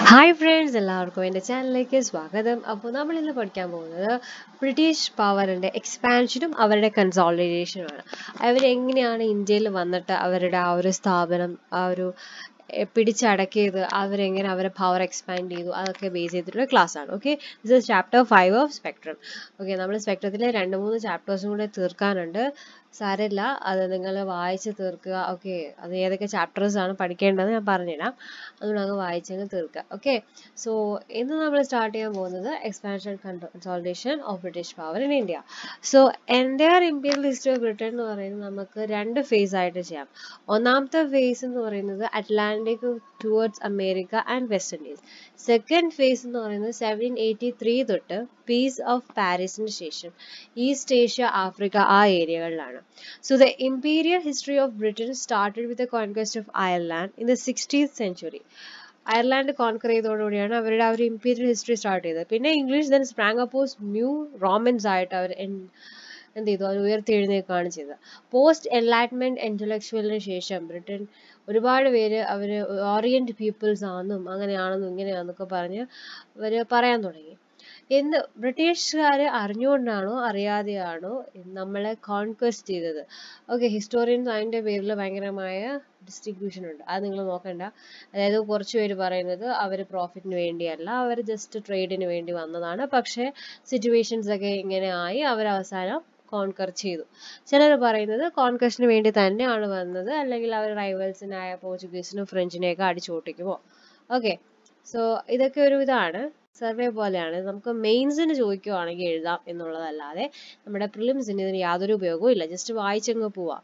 Hi friends, എല്ലാവർക്കും എൻ്റെ ചാനലിലേക്ക് സ്വാഗതം. അപ്പോൾ നമ്മൾ ഇന്ന് പഠിക്കാൻ പോകുന്നത് ബ്രിട്ടീഷ് പവറിൻ്റെ എക്സ്പാൻഷനും അവരുടെ കൺസോളിഡേഷനുമാണ്. അവരെങ്ങനെയാണ് ഇന്ത്യയിൽ വന്നിട്ട് അവരുടെ ആ ഒരു സ്ഥാപനം പിടിച്ചടക്കിയത്, അവരെങ്ങനെ അവരുടെ പവർ എക്സ്പാൻഡ് ചെയ്തു, അതൊക്കെ ബേസ് ചെയ്തിട്ടുള്ള ക്ലാസ് ആണ്. Okay, this is chapter 5 of spectrum. Okay, നമ്മൾ സ്പെക്ട്രത്തിലെ 2-3 ചാപ്റ്റേഴ്സും കൂടെ തീർക്കാനുണ്ട്. സാരമില്ല, അത് നിങ്ങൾ വായിച്ച് തീർക്കുക. ഓക്കെ, അത് ഏതൊക്കെ ചാപ്റ്റേഴ്സ് ആണ് പഠിക്കേണ്ടത് ഞാൻ പറഞ്ഞുതരാം. അതുകൊണ്ട് അങ്ങ് വായിച്ചങ്ങ് തീർക്കുക. ഓക്കെ, സോ ഇന്ന് നമ്മൾ സ്റ്റാർട്ട് ചെയ്യാൻ പോകുന്നത് expansion consolidation of British power in India. So entire imperial history of Britain എന്ന് പറയുന്നത് നമുക്ക് 2 ഫേസ് ആയിട്ട് ചെയ്യാം. ഒന്നാമത്തെ ഫേസ് എന്ന് പറയുന്നത് Atlantic towards America and West Indies. Second phase എന്ന് പറയുന്നത് 1783 തൊട്ട് പീസ് ഓഫ് പാരീസിന് ശേഷം ഈസ്റ്റ് ഏഷ്യ, ആഫ്രിക്ക ആ ഏരിയകളിലാണ്. So the imperial history of Britain started with the conquest of Ireland in the 16th century. Ireland conquer ചെയ്തതോടുകൂടിയാണ് അവരുടെ ആ ഒരു ഇമ്പീരിയൽ ഹിസ്റ്ററി സ്റ്റാർട്ട് ചെയ്തത്. പിന്നെ English then sprang up as new Romans ആയിട്ട് അവർ എന്ത് ചെയ്തു, അവർ ഉയർത്തെഴുന്നേൽക്കുകയാണ് ചെയ്തത്. പോസ്റ്റ് എൻലൈറ്റ്മെന്റ് ഇന്റലക്ച്വലിന് ശേഷം ബ്രിട്ടൻ ഒരുപാട് പേര് അവർ ഓറിയന്റ് പീപ്പിൾസ് ആണെന്നും അങ്ങനെയാണെന്നും ഇങ്ങനെയാണെന്നൊക്കെ പറഞ്ഞ് അവർ പറയാൻ തുടങ്ങി. എന്ന് ബ്രിട്ടീഷുകാർ അറിഞ്ഞുകൊണ്ടാണോ അറിയാതെയാണോ നമ്മളെ കോൺക്വസ്റ്റ് ചെയ്തത്? ഓക്കെ, ഹിസ്റ്റോറിയൻസ് അതിൻ്റെ പേരിൽ ഭയങ്കരമായ ഡിസ്ട്രിബ്യൂഷൻ ഉണ്ട്, അത് നിങ്ങൾ നോക്കണ്ട. അതായത് കുറച്ച് പേര് പറയുന്നത് അവർ പ്രോഫിറ്റിന് വേണ്ടിയല്ല, അവർ ജസ്റ്റ് ട്രേഡിന് വേണ്ടി വന്നതാണ്, പക്ഷേ സിറ്റുവേഷൻസ് ഒക്കെ ഇങ്ങനെ ആയി അവർ അവസാനം കോൺകർ ചെയ്തു. ചിലർ പറയുന്നത് കോൺകസ്റ്റിന് വേണ്ടി തന്നെയാണ് വന്നത്, അല്ലെങ്കിൽ അവർ റൈവൽസിനായ പോർച്ചുഗീസിനും ഫ്രഞ്ചിനെയൊക്കെ അടിച്ചോട്ടിക്കുമോ. ഓക്കെ, സോ ഇതൊക്കെ ഒരു ഇതാണ്, സർവേ പോലെയാണ്. നമുക്ക് മെയിൻസിന് ചോദിക്കുവാണെങ്കിൽ എഴുതാം എന്നുള്ളതല്ലാതെ നമ്മുടെ പ്രിലിംസിന് ഇതിന് യാതൊരു ഉപയോഗവും ഇല്ല. ജസ്റ്റ് വായിച്ചങ്ങ് പോവാം.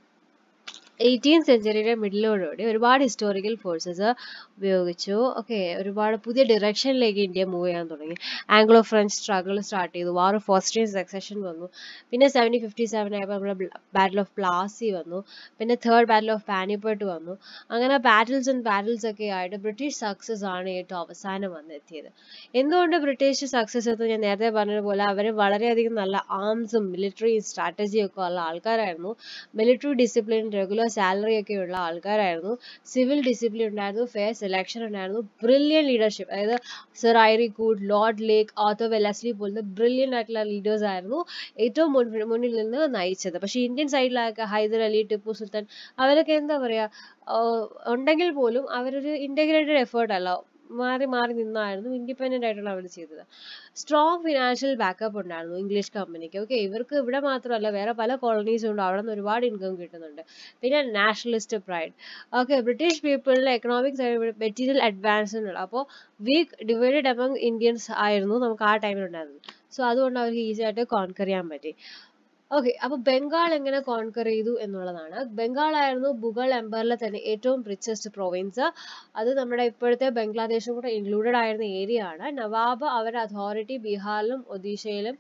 18th സെഞ്ചുറിയുടെ മിഡിലോടുകൂടി ഒരുപാട് ഹിസ്റ്റോറിക്കൽ ഫോഴ്സസ് ഉപയോഗിച്ചു. ഓക്കെ, ഒരുപാട് പുതിയ ഡിറക്ഷനിലേക്ക് ഇന്ത്യ മൂവ് ചെയ്യാൻ തുടങ്ങി. ആംഗ്ലോ ഫ്രഞ്ച് സ്ട്രഗിൾ സ്റ്റാർട്ട് ചെയ്തു. വാർ ഓഫ് ഓസ്ട്രിയൻ സക്സഷൻ വന്നു. പിന്നെ 1757 ആയപ്പോൾ നമ്മുടെ ബാറ്റിൽ ഓഫ് പ്ലാസി വന്നു. പിന്നെ തേർഡ് ബാറ്റിൽ ഓഫ് പാനിപ്പട്ട് വന്നു. അങ്ങനെ ബാറ്റിൽസ് ഒക്കെ ആയിട്ട് ബ്രിട്ടീഷ് സക്സസ് ആണ് ഏറ്റവും അവസാനം വന്നെത്തിയത്. എന്തുകൊണ്ട് ബ്രിട്ടീഷ് സക്സസ് എത്തും? ഞാൻ നേരത്തെ പറഞ്ഞതുപോലെ അവർ വളരെയധികം നല്ല ആംസും മിലിറ്ററി സ്ട്രാറ്റജിയും ഒക്കെ ഉള്ള ആൾക്കാരായിരുന്നു. മിലിറ്ററി ഡിസിപ്ലിൻ, റെഗുലർ സാലറി ഒക്കെ ഉള്ള ആൾക്കാരായിരുന്നു. സിവിൽ ഡിസിപ്ലിൻ ഉണ്ടായിരുന്നു, ഫെയർ സെലക്ഷൻ ഉണ്ടായിരുന്നു, ബ്രില്യൻ ലീഡർഷിപ്പ്. അതായത് sir Eyre Coote, Lord Lake, Arthur Wellesley പോലത്തെ ബ്രില്യൻ ആയിട്ടുള്ള ലീഡേഴ്സ് ആയിരുന്നു ഏറ്റവും മുന്നിൽ നിന്ന് നയിച്ചത്. പക്ഷെ ഇന്ത്യൻ സൈഡിലൊക്കെ ഹൈദർ അലി, ടിപ്പു സുൽത്താൻ അവരൊക്കെ എന്താ പറയാ ഉണ്ടെങ്കിൽ പോലും അവരൊരു ഇന്റഗ്രേറ്റഡ് എഫേർട്ട് അല്ല, മാറി മാറി നിന്നായിരുന്നു ഇൻഡിപെൻഡന്റ് ആയിട്ടുള്ള അവർ ചെയ്തത്. സ്ട്രോങ് ഫിനാൻഷ്യൽ ബാക്കപ്പ് ഉണ്ടായിരുന്നു ഇംഗ്ലീഷ് കമ്പനിക്ക്. ഓക്കെ, ഇവർക്ക് ഇവിടെ മാത്രമല്ല വേറെ പല കോളനീസും ഉണ്ട്, അവിടെ നിന്ന് ഒരുപാട് ഇൻകം കിട്ടുന്നുണ്ട്. പിന്നെ നാഷണലിസ്റ്റ് പ്രൈഡ്. ഓക്കെ, ബ്രിട്ടീഷ് പീപ്പിളിന്റെ എക്കണോമിക് മെറ്റീരിയൽ അഡ്വാൻസ്മെന്റ് ഉണ്ട്. അപ്പോൾ വീക്ക് ഡിവൈഡഡ് അമംഗ് ഇന്ത്യൻസ് ആയിരുന്നു നമുക്ക് ആ ടൈമിൽ ഉണ്ടായിരുന്നത്. സോ അതുകൊണ്ട് അവർക്ക് ഈസി ആയിട്ട് കോൺകർ ചെയ്യാൻ പറ്റി. ഓക്കെ, അപ്പൊ ബംഗാൾ എങ്ങനെ കോൺകർ ചെയ്തു എന്നുള്ളതാണ്. ബംഗാൾ ആയിരുന്നു മുഗൾ എംപയറിലെ തന്നെ ഏറ്റവും റിച്ചസ്റ്റ് പ്രൊവിൻസ്. അത് നമ്മുടെ ഇപ്പോഴത്തെ ബംഗ്ലാദേശും കൂടെ ഇൻക്ലൂഡഡ് ആയിരുന്ന ഏരിയ ആണ്. നവാബ് അവരുടെ അതോറിറ്റി ബീഹാറിലും ഒഡീഷയിലും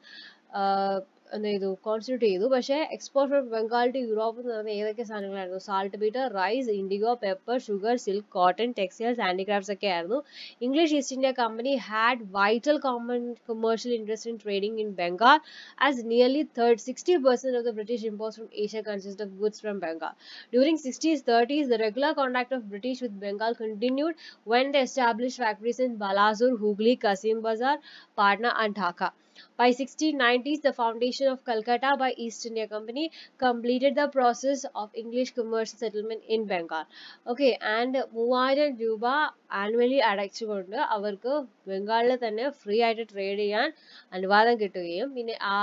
എന്ത് ചെയ്തു, കോൺസ്റ്റിറ്റ്യൂട്ട് ചെയ്തു. പക്ഷേ export from Bengal to Europe എന്ന് പറയുന്ന ഏതൊക്കെ സാധനങ്ങളായിരുന്നു? Saltpetre, rice, indigo, pepper, sugar, silk, cotton, textiles, handicrafts ഒക്കെ ആയിരുന്നു. English East India company had vital commercial interest in trading in Bengal, as nearly 60% of the British imports from Asia consist of goods from Bengal. During 60s, 30s, the regular contact of British with Bengal continued when they established factories in Balasur, Hooghly, Kasim Bazar, Patna and Dhaka. By 1690s, the foundation of Calcutta by East India Company completed the process of English commercial settlement in Bengal. Okay, and 3000 രൂപ annually അടച്ചുകൊണ്ട് അവർക്ക് ബംഗാളിൽ തന്നെ free ആയിട്ട് trade ചെയ്യാൻ അനുവാദം കിട്ടുകയും പിന്നെ ആ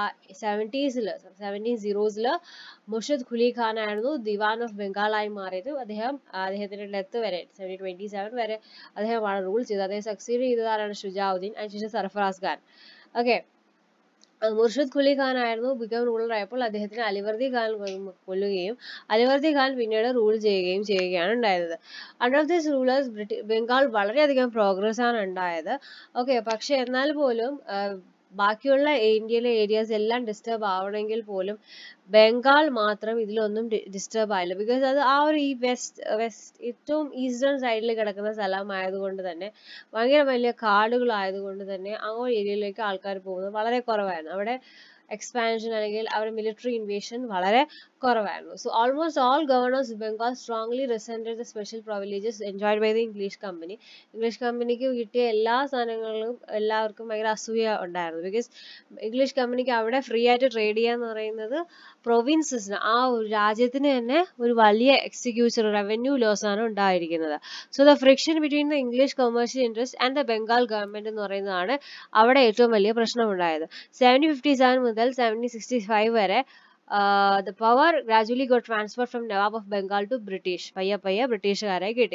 1700s മുർഷിദ് ഖുലി ഖാൻ ആയിരുന്നു ദിവാൻ ഓഫ് ബംഗാൾ ആയി മാറിയത്. അദ്ദേഹത്തിന്റെ ഡെത്ത് വരെ 1727 വരെ അദ്ദേഹമാണ് റൂൾ ചെയ്തത്. അദ്ദേഹം സക്സീഡ് ചെയ്തതാണ് ഷുജാഉദ്ദീൻ and ശേഷം സർഫറാസ് ഖാൻ. ഓക്കെ, മുർഷിദ് ഖുലി ഖാൻ ആയിരുന്നു ബിക്കം റൂളർ ആയപ്പോൾ അദ്ദേഹത്തിന് അലിവർദി ഖാൻ കൊല്ലുകയും അലിവർദി ഖാൻ പിന്നീട് റൂൾ ചെയ്യുകയാണ് ഉണ്ടായത്. അണ്ടർ ദിസ് റൂളേഴ്സ് ബംഗാൾ വളരെയധികം പ്രോഗ്രസ് ആണ് ഉണ്ടായത്. ഓക്കെ, പക്ഷെ എന്നാൽ പോലും ബാക്കിയുള്ള ഇന്ത്യയിലെ ഏരിയാസ് എല്ലാം ഡിസ്റ്റർബ് ആവണമെങ്കിൽ പോലും ബംഗാൾ മാത്രം ഇതിലൊന്നും ഡിസ്റ്റർബ് ആയില്ല. ബിക്കോസ് അത് ആ ഒരു ഈ വെസ്റ്റ് ഏറ്റവും ഈസ്റ്റേൺ സൈഡിൽ കിടക്കുന്ന സ്ഥലമായതുകൊണ്ട് തന്നെ ഭയങ്കര വലിയ കാടുകളായതുകൊണ്ട് തന്നെ ആ ഒരു ഏരിയയിലേക്ക് ആൾക്കാർ പോകുന്നത് വളരെ കുറവായിരുന്നു. അവിടെ എക്സ്പാൻഷൻ അല്ലെങ്കിൽ അവരുടെ മിലിറ്ററി ഇൻവേഷൻ വളരെ കുറവായിരുന്നു. So almost all governors of Bengal strongly resented the special privileges enjoyed by the English company. English കമ്പനിക്ക് കിട്ടിയ എല്ലാ സാധനങ്ങളിലും എല്ലാവർക്കും ഭയങ്കര അസൂയ ഉണ്ടായിരുന്നു. ബിക്കോസ് ഇംഗ്ലീഷ് കമ്പനിക്ക് അവിടെ ഫ്രീ ആയിട്ട് ട്രേഡ് ചെയ്യാന്ന് പറയുന്നത് പ്രൊവിൻസസിന്, ആ ഒരു രാജ്യത്തിന് തന്നെ ഒരു വലിയ എക്സിക്യൂഷൻ റവന്യൂ ലോസ് ആണ് ഉണ്ടായിരിക്കുന്നത്. So the friction between the English commercial interest and the Bengal government എന്ന് പറയുന്നതാണ് അവിടെ ഏറ്റവും വലിയ പ്രശ്നമുണ്ടായത്. 1757 മുതൽ 1765 വരെ the power gradually got transferred from Nawab of Bengal to British. പയ്യെ പയ്യെ ബ്രിട്ടീഷുകാരെ കിട്ടി.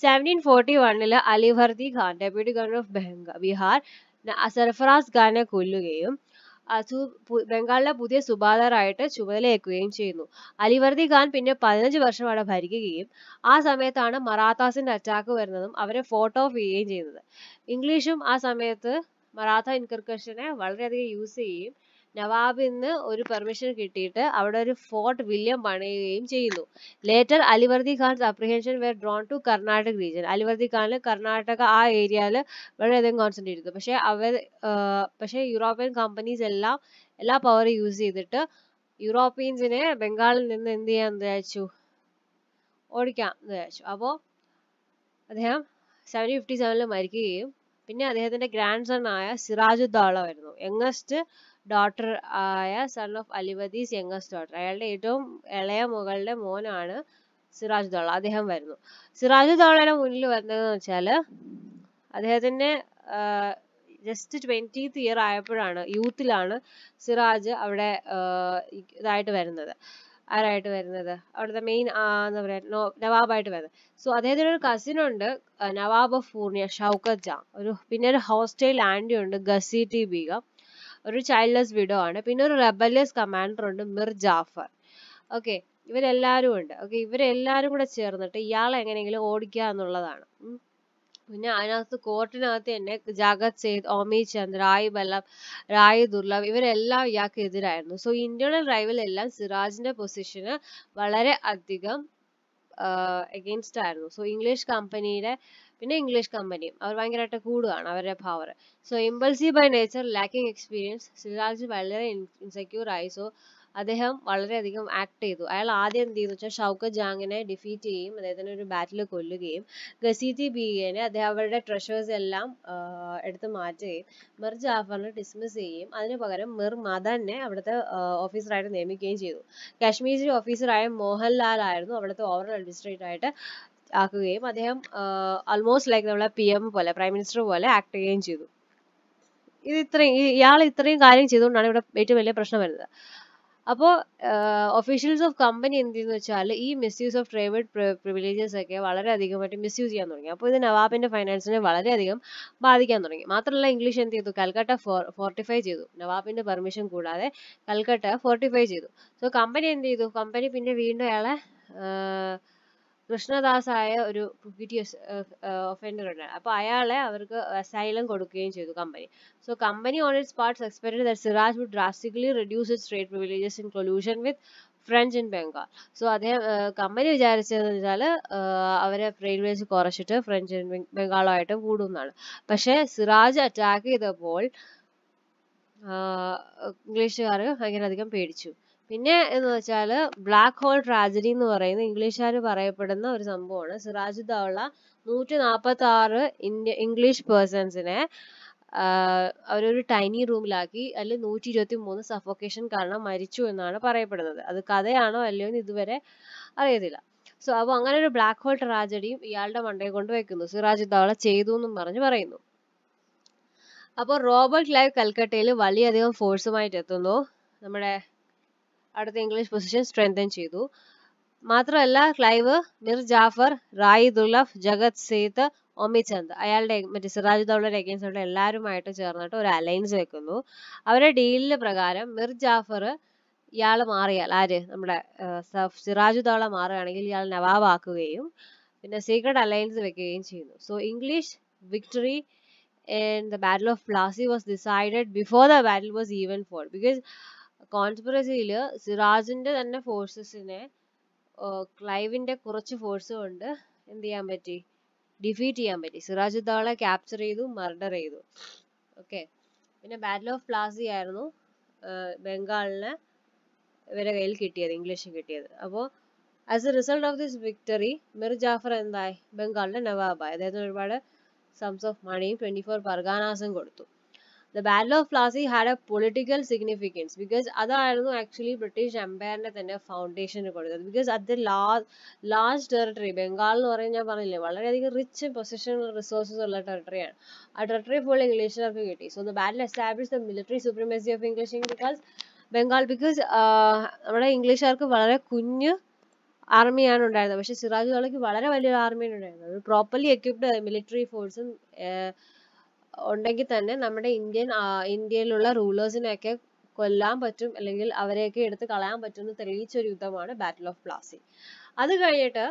1741 Alivardi Khan, deputy governor of Bihar, Sarfaraz ഖാനെ കൊല്ലുകയും ബംഗാളിലെ പുതിയ സുബാദാറായിട്ട് ചുമതലയേൽക്കുകയും ചെയ്യുന്നു. അലിവർദി ഖാൻ പിന്നെ 15 വർഷം അവിടെ ഭരിക്കുകയും ആ സമയത്താണ് മറാത്താസിന്റെ അറ്റാക്ക് വരുന്നതും അവരെ ഫോർട്ട് ഓഫ് ചെയ്യുകയും ചെയ്യുന്നത്. ഇംഗ്ലീഷും ആ സമയത്ത് മറാത്ത ഇൻകർഷനെ വളരെയധികം യൂസ് ചെയ്യുകയും നവാബിന്ന് ഒരു പെർമിഷൻ കിട്ടിയിട്ട് അവിടെ ഒരു ഫോർട്ട് വില്യം പണിയുകയും ചെയ്യുന്നു. Later Alivardi Khan's apprehension were drawn to Karnataka region. Alivardi Khan Karnataka ആ ഏരിയയിൽ വളരെയധികം കോൺസെൻട്രേറ്റ് ചെയ്തു. പക്ഷേ യൂറോപ്യൻ കമ്പനീസ് എല്ലാ പവർ യൂസ് ചെയ്തിട്ട് യൂറോപ്യൻസിനെ ബംഗാളിൽ നിന്ന് എന്ത് ചെയ്യാൻ വിചാരിച്ചു, ഓടിക്കാം എന്ന് വിചാരിച്ചു. അപ്പോൾ അദ്ദേഹം 1757 മരിക്കുകയും പിന്നെ അദ്ദേഹത്തിന്റെ ഗ്രാൻഡ് സൺ ആയ സിറാജുദ്ദൗള വരുന്നു. യങ്ങസ്റ്റ് ഡോട്ടർ ആയ son of Alivardi's youngest daughter, അയാളുടെ ഏറ്റവും ഇളയ മകളുടെ മോനാണ് സിറാജുദ്ദൗള, അദ്ദേഹം വരുന്നു. സിറാജുദ്ദൗളയുടെ മുന്നിൽ വരുന്നതെന്ന് വെച്ചാല് അദ്ദേഹത്തിന്റെ ജസ്റ്റ് 20th ഇയർ ആയപ്പോഴാണ്, യൂത്തിലാണ് സിറാജ് അവിടെ ഇതായിട്ട് വരുന്നത്. ആരായിട്ട് വരുന്നത്, അവിടുത്തെ മെയിൻ എന്താ പറയുക നവാബായിട്ട് വരുന്നത്. സോ അദ്ദേഹത്തിന് ഒരു കസിൻ ഉണ്ട്, നവാബ് ഓഫ് പൂർണിയ ഷൗക്കത്ത് ജാ. പിന്നെ ഒരു ഹോസ്റ്റൈൽ ആന്റി ഉണ്ട്, ഗസീറ്റി ബീഗം. ഒരു ചൈൽഡ്ലെസ് വിഡോ ആണ്. പിന്നെ ഒരു റെബലിയസ് കമാൻഡർ ഉണ്ട്, മിർ ജാഫർ. ഓക്കെ, ഇവരെല്ലാരും ഉണ്ട്. ഓക്കെ, ഇവരെല്ലാരും കൂടെ ചേർന്നിട്ട് ഇയാളെ എങ്ങനെയെങ്കിലും ഓടിക്കുക എന്നുള്ളതാണ്. പിന്നെ അതിനകത്ത് കോർട്ടിനകത്ത് തന്നെ ജഗത് സേത്ത്, ഓമി ചന്ദ്, റായ് ബല്ലഭ്, റായ് ദുർലഭ് ഇവരെല്ലാം ഇയാൾക്ക് എതിരായിരുന്നു. സോ ഇന്റേണൽ റൈവൽ എല്ലാം സിറാജിന്റെ പൊസിഷന് വളരെ അധികം എഗെയിൻസ്റ്റ് ആയിരുന്നു. സോ ഇംഗ്ലീഷ് കമ്പനിയും അവർ ഭയങ്കരമായിട്ട് കൂടുകയാണ് അവരുടെ power. So impulsive by nature, lacking experience, Siraj വളരെ ഇൻസെക്യൂർ ആയി. സോ അദ്ദേഹം വളരെയധികം ആക്ട് ചെയ്തു. അയാൾ ആദ്യം എന്ത് ചെയ്തു വെച്ചാൽ ഷൗക്കത്ത് ജാങ്ങിനെ ഡിഫീറ്റ് ചെയ്യും, അദ്ദേഹത്തിന് ഒരു ബാറ്റിൽ കൊല്ലുകയും ഗസീറ്റി ബീഗിനെ അദ്ദേഹം അവരുടെ ട്രഷേഴ്സ് എല്ലാം എടുത്ത് മാറ്റുകയും മിർ ജാഫറിനെ ഡിസ്മിസ് ചെയ്യുകയും അതിനു പകരം മിർ മദനെ അവിടുത്തെ ഓഫീസറായിട്ട് നിയമിക്കുകയും ചെയ്തു. കാശ്മീരി ഓഫീസറായ മോഹൻലാൽ ആയിരുന്നു അവിടുത്തെ ഓവറോൾ അഡ്മിനിസ്ട്രേറ്റർ ആയിട്ട് ആക്കുകയും അദ്ദേഹം ആൾമോസ്റ്റ് ലൈക്ക് നമ്മളെ PM പോലെ, പ്രൈം മിനിസ്റ്റർ പോലെ ആക്ട് ചെയ്യുകയും ചെയ്തു. ഇയാൾ ഇത്രയും കാര്യം ചെയ്തുകൊണ്ടാണ് ഇവിടെ ഏറ്റവും വലിയ പ്രശ്നം വരുന്നത്. അപ്പോൾ ഒഫീഷ്യൽസ് ഓഫ് കമ്പനി എന്ത് ചെയ്യുന്നു വെച്ചാൽ ഈ മിസ്യൂസ് ഓഫ് ട്രേഡ് പ്രിവിലേജസ് ഒക്കെ വളരെയധികമായിട്ട് മിസ്യൂസ് ചെയ്യാൻ തുടങ്ങി. അപ്പോൾ ഇത് നവാബിന്റെ ഫൈനാൻസിനെ വളരെയധികം ബാധിക്കാൻ തുടങ്ങി. മാത്രമല്ല ഇംഗ്ലീഷ് എന്ത് ചെയ്തു, കൽക്കട്ട ഫോർട്ടിഫൈ ചെയ്തു. നവാബിന്റെ പെർമിഷൻ കൂടാതെ കൽക്കട്ട ഫോർട്ടിഫൈ ചെയ്തു. സോ കമ്പനി എന്ത് ചെയ്തു, കമ്പനി പിന്നെ വീണ്ടും അയാളെ കൃഷ്ണദാസ് ആയ ഒരു ഒഫൻഡർ ഉണ്ടായിരുന്നു. അപ്പോൾ അയാളെ അവർക്ക് അസൈലം കൊടുക്കുകയും ചെയ്തു company. So company on its part expected that Siraj would drastically reduce its trade privileges in collusion with French in Bengal. So അദ്ദേഹം കമ്പനി വിചാരിച്ചതെന്ന് വെച്ചാൽ അവരെ ട്രേഡ് വേസ് കുറച്ചിട്ട് ഫ്രഞ്ച് ബംഗാളുമായിട്ട് കൂടുന്നതാണ്. പക്ഷെ സിറാജ് അറ്റാക്ക് ചെയ്തപ്പോൾ ഇംഗ്ലീഷുകാർ ഭയങ്കരധികം പേടിച്ചു. പിന്നെ എന്ന് വെച്ചാൽ ബ്ലാക്ക് ഹോൾ ട്രാജഡി എന്ന് പറയുന്ന ഇംഗ്ലീഷുകാർ പറയപ്പെടുന്ന ഒരു സംഭവമാണ്. സിറാജുദ്ദൗള 146 ഇംഗ്ലീഷ് പേഴ്സൺസിനെ അവരൊരു ടൈനി റൂമിലാക്കി, അതിൽ 123 സഫോക്കേഷൻ കാരണം മരിച്ചു എന്നാണ് പറയപ്പെടുന്നത്. അത് കഥയാണോ അല്ലയോ എന്ന് ഇതുവരെ അറിയത്തില്ല. സോ അപ്പോൾ അങ്ങനെ ഒരു ബ്ലാക്ക് ഹോൾ ട്രാജഡിയും ഇയാളുടെ മണ്ടയെ കൊണ്ട് വെക്കുന്നു, സിറാജുദ്ദൗള ചെയ്തു എന്നും പറയുന്നു. അപ്പോൾ റോബർട്ട് ക്ലൈവ് കൽക്കട്ടയിൽ വലിയധികം ഫോഴ്സുമായിട്ട് എത്തുന്നു, നമ്മുടെ അടുത്ത ഇംഗ്ലീഷ് പൊസിഷൻ സ്ട്രെങ്തൻ ചെയ്തു. മാത്രമല്ല ക്ലൈവ് മിർ ജാഫർ, റായ് ദുർലഭ്, ജഗത് സേത്ത്, ഓമി ചന്ദ് അയാളുടെ മറ്റേ സിറാജുദ്ദൗളയുടെ അഗെയിൻസ്റ്റ് ഉള്ള എല്ലാവരുമായിട്ട് ചേർന്നിട്ട് ഒരു അലയൻസ് വെക്കുന്നു. അവരുടെ ഡീലിന് പ്രകാരം മിർ ജാഫർ ഇയാൾ മാറിയാൽ, നമ്മുടെ സിറാജുദ്ദൗള മാറുകയാണെങ്കിൽ ഇയാൾ നവാബ് ആക്കുകയും പിന്നെ സീക്രട്ട് അലയൻസ് വെക്കുകയും ചെയ്യുന്നു. So English victory in the Battle of Plassey was decided before the battle was even fought, because കോൺസ്പിറസിയിൽ സിറാജിന്റെ തന്നെ ഫോഴ്സസിനെ ക്ലൈവിന്റെ കുറച്ച് ഫോഴ്സ് കൊണ്ട് എന്ത് ചെയ്യാൻ പറ്റി, ഡിഫീറ്റ് ചെയ്യാൻ പറ്റി. സിറാജുദ്ദൗളെ ക്യാപ്ചർ ചെയ്തു, മർഡർ ചെയ്തു. ഓക്കെ, പിന്നെ ബാറ്റിൽ ഓഫ് പ്ലാസി ആയിരുന്നു ബംഗാളിനെ ഇവരുടെ കയ്യിൽ കിട്ടിയത്, ഇംഗ്ലീഷ് കിട്ടിയത്. അപ്പോൾ as a result of this victory Mir Jafar എന്തായി, ബംഗാളിന്റെ നവാബായി. അദ്ദേഹത്തിന് ഒരുപാട് sums of മണിയും 24 പർഗാനാസും കൊടുത്തു. The Battle of Plassey had a political significance because അതായിരുന്നു ആക്ച്വലി ബ്രിട്ടീഷ് എംപയറിന്റെ തന്നെ ഫൗണ്ടേഷൻ കൊടുത്തത്. ബിക്കോസ് അത് ലാർജ് ടെറിട്ടറി, ബംഗാൾ എന്ന് പറയുന്നത് ഞാൻ പറഞ്ഞില്ലേ വളരെയധികം റിച്ച് പൊസിഷൻ റിസോഴ്സസ് ഉള്ള ടെറിട്ടറിയാണ്. ആ ടെറിട്ടറി ഫുൾ ഇംഗ്ലീഷുകാർക്ക് കിട്ടി. So the battle establish the military supremacy of English because Bengal, because നമ്മുടെ ഇംഗ്ലീഷുകാർക്ക് വളരെ കുഞ്ഞ് ആർമിയാണ് ഉണ്ടായിരുന്നത്. പക്ഷെ സിറാജുദ്ദൗളയ്ക്ക് വളരെ വലിയൊരു ആർമിയാണ് ഉണ്ടായിരുന്നത്. പ്രോപ്പർലി എക്വിപ്ഡ് മിലിറ്ററി ഫോഴ്സും ഉണ്ടെങ്കിൽ തന്നെ നമ്മുടെ ഇന്ത്യയിലുള്ള റൂളേഴ്സിനെയൊക്കെ കൊല്ലാൻ പറ്റും, അല്ലെങ്കിൽ അവരെയൊക്കെ എടുത്ത് കളയാൻ പറ്റും എന്ന് തെളിയിച്ച ഒരു യുദ്ധമാണ് ബാറ്റിൽ ഓഫ് പ്ലാസി. അത് കഴിഞ്ഞിട്ട്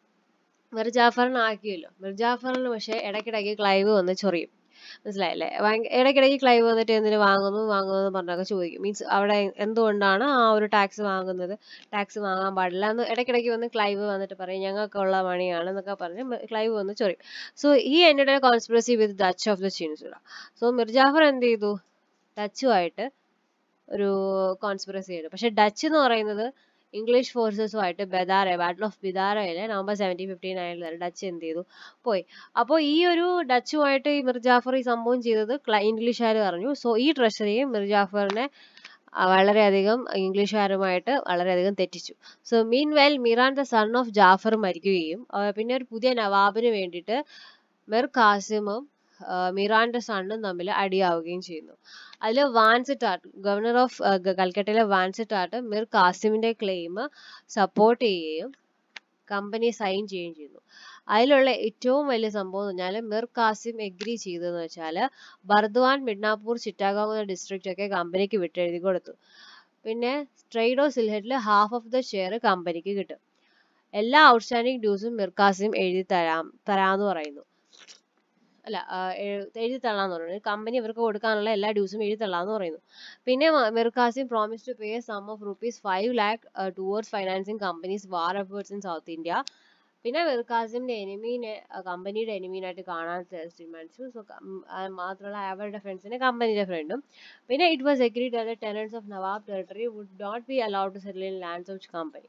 മിർ ജാഫറിനെ ആക്കിയല്ലോ. മിർ ജാഫറിന് പക്ഷെ ഇടയ്ക്കിടയ്ക്ക് ക്ലൈവ് വന്ന് ചൊറിയും, മനസ്സിലായില്ലേ? ഇടയ്ക്കിടയ്ക്ക് ക്ലൈവ് വന്നിട്ട് എന്തിനു വാങ്ങുന്നു എന്ന് പറഞ്ഞൊക്കെ ചോദിക്കും. മീൻസ് അവിടെ എന്തുകൊണ്ടാണ് ആ ഒരു ടാക്സ് വാങ്ങുന്നത്, ടാക്സ് വാങ്ങാൻ പാടില്ല എന്ന് ഇടയ്ക്കിടയ്ക്ക് വന്ന് ക്ലൈവ് വന്നിട്ട് പറയും, ഞങ്ങൾക്കുള്ള മണിയാണ് എന്നൊക്കെ പറഞ്ഞ് ക്ലൈവ് വന്ന് ചൊറിയും. സോ ഈ end conspiracy with Dutch of the Chinsurah. So Mir Jafar എന്ത് ചെയ്തു, ഡച്ചുമായിട്ട് ഒരു കോൺസ്പിറസി ചെയ്തു. പക്ഷെ ഡച്ച് എന്ന് പറയുന്നത് ഇംഗ്ലീഷ് ഫോഴ്സസുമായിട്ട് ബാറ്റിൽ ഓഫ് ബിദാറയിലെ നവംബർ 1759 ഡച്ച് എന്ത് ചെയ്തു, പോയി. അപ്പോൾ ഈ ഒരു ഡച്ചുമായിട്ട് ഈ മിർ ജാഫർ ഈ സംഭവം ചെയ്തത് ഇംഗ്ലീഷുകാർ പറഞ്ഞു. സോ ഈ ട്രഷറിയെ മിർ ജാഫറിനെ വളരെയധികം ഇംഗ്ലീഷുകാരുമായിട്ട് വളരെയധികം തെറ്റിച്ചു. So mean well Miran the son of Jafar മരിക്കുകയും പിന്നെ ഒരു പുതിയ നവാബിന് വേണ്ടിയിട്ട് മിർ ഖാസിമും മിറാന്റെ സണ്ണും തമ്മിൽ അടിയാവുകയും ചെയ്യുന്നു. അതിൽ വാൻസിറ്റാർട്ട്, ഗവർണർ ഓഫ് കൽക്കട്ടയിലെ വാൻസിറ്റാർട്ട് മിർ ഖാസിമിന്റെ ക്ലെയിം സപ്പോർട്ട് ചെയ്യുകയും കമ്പനി സൈൻ ചെയ്യുകയും ചെയ്യുന്നു. അതിലുള്ള ഏറ്റവും വലിയ സംഭവം എന്ന് പറഞ്ഞാൽ മിർ ഖാസിം എഗ്രി ചെയ്തതെന്ന് വെച്ചാൽ ബർദ്വാൻ, മിഡ്നാപൂർ, ചിറ്റാഗോങ് എന്ന ഡിസ്ട്രിക്റ്റ് ഒക്കെ കമ്പനിക്ക് വിട്ടെഴുതി കൊടുത്തു. പിന്നെ ട്രേഡ് ഓഫ് സിൽഹറ്റിൽ ഹാഫ് ഓഫ് ദ ഷെയർ കമ്പനിക്ക് കിട്ടും. എല്ലാ ഔട്ട്സ്റ്റാൻഡിംഗ് ഡ്യൂസും മിർ ഖാസിം എഴുതി തരാമെന്ന് പറയുന്നു. അല്ല, എഴുതി തള്ളാന്ന് പറയുന്നു. കമ്പനി ഇവർക്ക് കൊടുക്കാനുള്ള എല്ലാ ഡ്യൂസും എഴുതി തള്ളാന്ന് പറയുന്നു. പിന്നെ Mir Qasim promise to pay sum of ₹5 lakh towards financing companies war efforts in south India. പിന്നെ മിർ ഖാസിമിന്റെ എനിമീനെ കമ്പനിയുടെ എനിമീനായിട്ട് കാണാൻ തീരുമാനിച്ചു. സോ മാത്രമല്ല അവരുടെ ഫ്രണ്ട്സിനെ കമ്പനിയുടെ ഫ്രണ്ടും. പിന്നെ it was agreed that the tenants of nawab territory would not be allowed to settle in lands of company.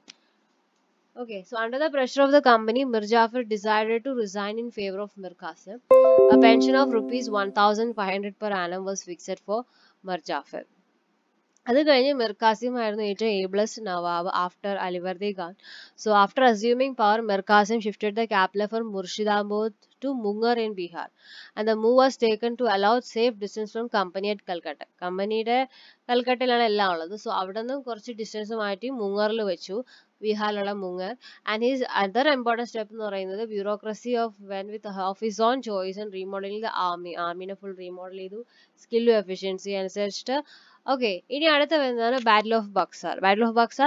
Okay, so under the pressure of the company, Mir Jafar decided to resign in favor of Mir Qasim. A pension of ₹1,500 per annum was fixed for Mir Jafar. അത് കഴിഞ്ഞ് മിർ ഖാസിം ആയിരുന്നു ഏറ്റവും ablest nawab after Alivardi Khan. So after assuming power, Mir Qasim shifted the capital from Murshidabad to Munger in Bihar. And the move was taken to allow safe distance from company at Calcutta. കമ്പനിയുടെ കൽക്കട്ടയിലാണ് എല്ലാം ഉള്ളത്. So അവിടെ നിന്ന് കുറച്ച് ഡിസ്റ്റൻസ് മാറ്റി മുംഗറിൽ വെച്ചു, ബീഹാറിലുള്ള Munger. And his other important step എന്ന് പറയുന്നത് bureaucracy of when with of his own choice and remodelling the ആർമിനെ ഫുൾ റീമോഡൽ ചെയ്തു, സ്കില്ലും എഫിഷ്യൻസി അനുസരിച്ചിട്ട്. ഓക്കെ, ഇനി അടുത്ത വരുന്നതാണ് battle of Buxar. Battle of Buxar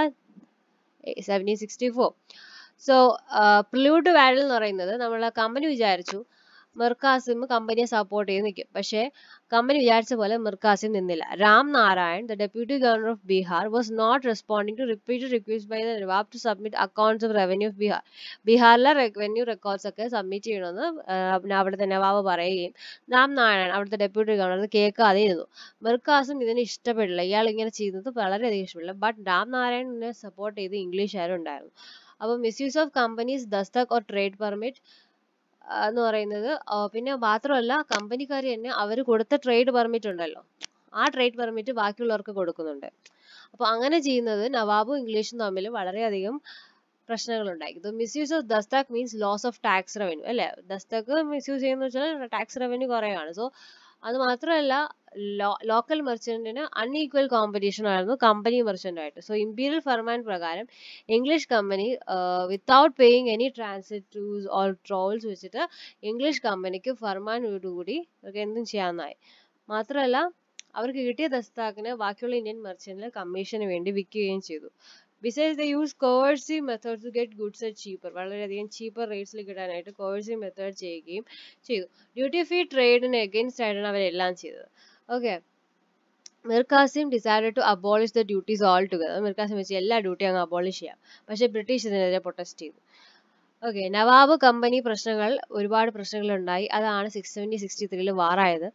1764. So prelude to battle എന്ന് പറയുന്നത് നമ്മളെ കമ്പനി വിചാരിച്ചു മിർ ഖാസിം കമ്പനിയെ സപ്പോർട്ട് ചെയ്ത് നിൽക്കും. പക്ഷേ കമ്പനി വിചാരിച്ച പോലെ മിർ ഖാസിം നിന്നില്ല. Ram Narayan, the deputy governor of Bihar, was not responding to repeated request by the nawab to submit accounts of revenue of Bihar. ബീഹാറിലെ റവന്യൂ റെക്കോർഡ്സ് ഒക്കെ സബ്മിറ്റ് ചെയ്യണമെന്ന് അവിടുത്തെ നവാബ് പറയുകയും രാം നാരായൺ അവിടുത്തെ ഡെപ്യൂട്ടി ഗവർണർ കേൾക്കാതെ ഇരുന്നു. മിർ ഖാസിം ഇതിന് ഇഷ്ടപ്പെടില്ല, ഇയാൾ ഇങ്ങനെ ചെയ്യുന്നത് വളരെയധികം ഇഷ്ടപ്പെടില്ല. ബട്ട് രാം നാരായണനെ സപ്പോർട്ട് ചെയ്ത് ഇംഗ്ലീഷുകാരുണ്ടായിരുന്നു. അപ്പോൾ misuse of companies dastak or trade permit എന്ന് പറയുന്നത്, പിന്നെ മാത്രമല്ല കമ്പനിക്കാർ തന്നെ അവർ കൊടുത്ത ട്രേഡ് പെർമിറ്റ് ഉണ്ടല്ലോ, ആ ട്രേഡ് പെർമിറ്റ് ബാക്കിയുള്ളവർക്ക് കൊടുക്കുന്നുണ്ട്. അപ്പോൾ അങ്ങനെ ചെയ്യുന്നത് നവാബും ഇംഗ്ലീഷും തമ്മിൽ വളരെയധികം പ്രശ്നങ്ങൾ ഉണ്ടായി. Misuse of dastak means loss of tax revenue അല്ലേ. ദസ്തക് മിസ്യൂസ് ചെയ്യുന്ന വെച്ചാൽ ടാക്സ് റവന്യൂ കുറയാണ്. സോ അത് മാത്രമല്ല ലോക്കൽ മെർച്ചന്റിന് അൺഈക്വൽ കോമ്പറ്റീഷൻ ആയിരുന്നു കമ്പനി മെർച്ചന്റുമായിട്ട്. സോ ഇമ്പീരിയൽ ഫർമാൻ പ്രകാരം English company without paying any transit dues or tolls വെച്ചിട്ട് ഇംഗ്ലീഷ് കമ്പനിക്ക് ഫർമാനോടുകൂടി എന്തും ചെയ്യാവുന്നതായി. മാത്രമല്ല അവർക്ക് കിട്ടിയ ദസ്താക്കിന് ബാക്കിയുള്ള ഇന്ത്യൻ മെർച്ചന്റിന് കമ്മീഷന് വേണ്ടി വിൽക്കുകയും ചെയ്തു. Besides, they use coercive methods to get goods at cheaper. വളരെയധികം ചീപ്പർ റേറ്റ്സിൽ കിട്ടാനായിട്ട് coercive മെത്തേഡ് ചെയ്യുകയും ചെയ്തു. ഡ്യൂട്ടി ഫ്രീ ട്രേഡിന് എഗെയിൻസ്റ്റ് ആയിട്ടാണ് അവരെല്ലാം ചെയ്തത്. Okay, Mir Qasim decided to abolish the duties all together. Mir Qasim വെച്ച് എല്ലാ ഡ്യൂട്ടിയും അങ്ങ് അബോളിഷ് ചെയ്യാം. പക്ഷേ ബ്രിട്ടീഷ് ഇതിനെതിരെ പ്രൊട്ടസ്റ്റ് ചെയ്തു. ഓക്കെ, നവാബ് കമ്പനി പ്രശ്നങ്ങൾ ഒരുപാട് പ്രശ്നങ്ങളുണ്ടായി. അതാണ് 1663 വാറായത്.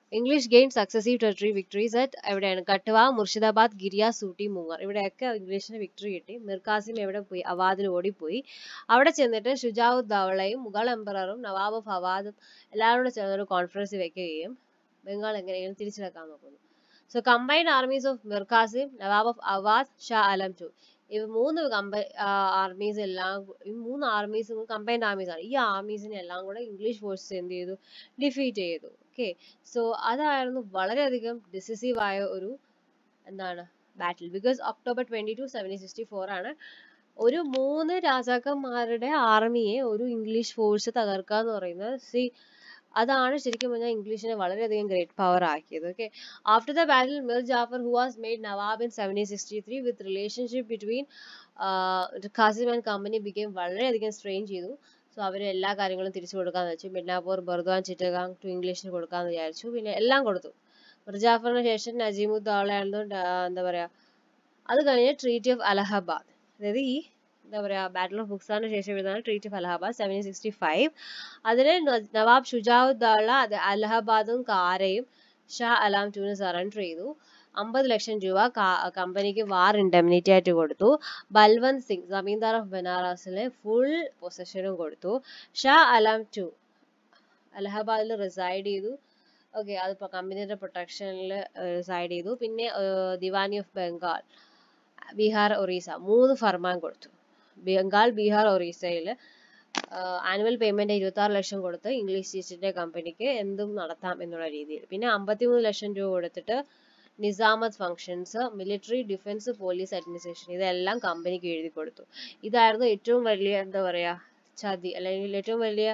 English gain successive territory victories at എവിടെയാണ് കട്ട്വ, മുർഷിദാബാദ്, ഗിരിയ, സൂട്ടി, മൂങ്ങർ. ഇവിടെയൊക്കെ ഇംഗ്ലീഷിന് വിക്ടറി കിട്ടി. മിർ ഖാസിം എവിടെ പോയി? അവധിൽ ഓടിപ്പോയി. അവിടെ ചെന്നിട്ട് ഷുജാഉദ്ദൗളയും മുഗൾ എംപററും നവാബ് ഓഫ് അവധും എല്ലാവരും കൂടെ ചേർന്ന് ഒരു കോൺഫറൻസ് വെക്കുകയും ബംഗാൾ എങ്ങനെയെങ്കിലും തിരിച്ചെടുക്കാൻ നോക്കുന്നു. So combined armies of Mir Qasim, nawab of Awadh, Shah Alam two. ഈ മൂന്ന് ആർമീസ് എല്ലാം, ഈ മൂന്ന് ആർമീസും കമ്പൈൻഡ് ആർമീസ് ആണ്. ഈ ആർമീസിനെ എല്ലാം കൂടെ ഇംഗ്ലീഷ് ഫോഴ്സസ് എന്ത് ചെയ്തു? ഡിഫീറ്റ് ചെയ്തു. ഓക്കെ, സോ അതായിരുന്നു വളരെയധികം ഡിസിസീവ് ആയ ഒരു എന്താണ് ബാറ്റിൽ. ബിക്കോസ് October 22, 1764 ആണ് ഒരു 3 രാജാക്കന്മാരുടെ ആർമിയെ ഒരു ഇംഗ്ലീഷ് ഫോഴ്സ് തകർക്കുക എന്ന് പറയുന്നത്. അതാണ് ശരിക്കും പറഞ്ഞാൽ ഇംഗ്ലീഷിനെ വളരെയധികം ഗ്രേറ്റ് പവർ ആക്കിയത്. ഓക്കെ, after the battle Mir Jafar who was made nawab in 1763 with relationship between Qasim and company became വളരെയധികം സ്ട്രെയിൻ ചെയ്തു. സോ അവർ എല്ലാ കാര്യങ്ങളും തിരിച്ചു കൊടുക്കാന്ന് വെച്ചു. മിഡ്നാപൂർ, ബർദ്വാൻ, ചിറ്റഗാങ് ടു ഇംഗ്ലീഷിന് കൊടുക്കാന്ന് വിചാരിച്ചു. പിന്നെ എല്ലാം കൊടുത്തു. മിർ ജാഫറിന് ശേഷം നജീമുദ്ദൗളയായിരുന്നു എന്താ പറയാ. അത് കഴിഞ്ഞ് ട്രീറ്റി ഓഫ് അലഹബാദ്, അതായത് ഈ എന്താ പറയാ ബാറ്റിൽ ഓഫ് ബുക്സാറിന് ശേഷം എഴുതാണ് ട്രീറ്റി ഓഫ് അലഹബാദ് 1765. അതിന് നവാബ് ഷുജാഉദ്ദൗള അലഹബാദും കാരയും ഷാ അലാം ടൂന് സറണ്ടർ ചെയ്തു. 50 ലക്ഷം രൂപ കമ്പനിക്ക് വാർ ഇൻഡെമിനിറ്റി ആയിട്ട് കൊടുത്തു. ബൽവന്ത് സിംഗ് ജമീന്ദാർ ഓഫ് ബനാറസിലെ ഫുൾ പൊസഷനും കൊടുത്തു. ഷാ അലാം ടു അലഹബാദിൽ റിസൈഡ് ചെയ്തു. ഓക്കെ, അതിപ്പോ കമ്പനിയുടെ പ്രൊട്ടക്ഷനിൽ റിസൈഡ് ചെയ്തു. പിന്നെ ദിവാനി ഓഫ് ബംഗാൾ, ബീഹാർ, ഒറീസ 3 ഫർമാൻ കൊടുത്തു. ബംഗാൾ, ബീഹാർ, ഒറീസയിൽ ആനുവൽ പേയ്മെന്റ് 26 ലക്ഷം കൊടുത്ത് ഇംഗ്ലീഷ് ഈസ്റ്റ് ഇന്ത്യ കമ്പനിക്ക് എന്തും നടത്താം എന്നുള്ള രീതിയിൽ. പിന്നെ 53 ലക്ഷം രൂപ കൊടുത്തിട്ട് nizamat functions, military, defence, police administration ഇതെല്ലാം കമ്പനിക്ക് എഴുതി കൊടുത്തു. ഇതായിരുന്നു ഏറ്റവും വലിയ എന്താ പറയാ ചതി, അല്ലെങ്കിൽ ഏറ്റവും വലിയ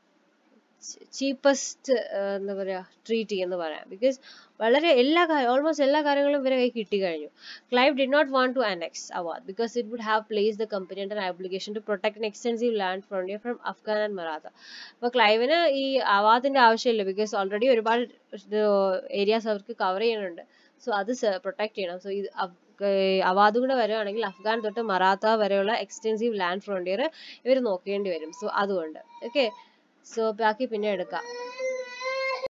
ചീപ്പസ്റ്റ് എന്താ പറയാ ട്രീറ്റി എന്ന് പറയാം. ബിക്കോസ് വളരെ ഓൾമോസ്റ്റ് എല്ലാ കാര്യങ്ങളും ഇവരെ കൈ കിട്ടി കഴിഞ്ഞു. Clive did not want to annex Awadh because it would have place the company under obligation to protect an extensive land frontier from Afghan and Maratha. അപ്പൊ ക്ലൈവിന് ഈ അവാദിന്റെ ആവശ്യമില്ല. ബിക്കോസ് ഓൾറെഡി ഒരുപാട് ഏരിയാസ് അവർക്ക് കവർ ചെയ്യുന്നുണ്ട്. സോ അത് പ്രൊട്ടക്ട് ചെയ്യണം. സോ ഇത് അവാദ് കൂടെ വരുവാണെങ്കിൽ അഫ്ഗാൻ തൊട്ട് മറാത്ത വരെയുള്ള എക്സ്റ്റെൻസീവ് ലാൻഡ് ഫ്രോണ്ടിയർ ഇവർ നോക്കേണ്ടി വരും. സോ അതുകൊണ്ട് ഓക്കെ, സോ ബാക്കി പിന്നെ എടുക്കാം.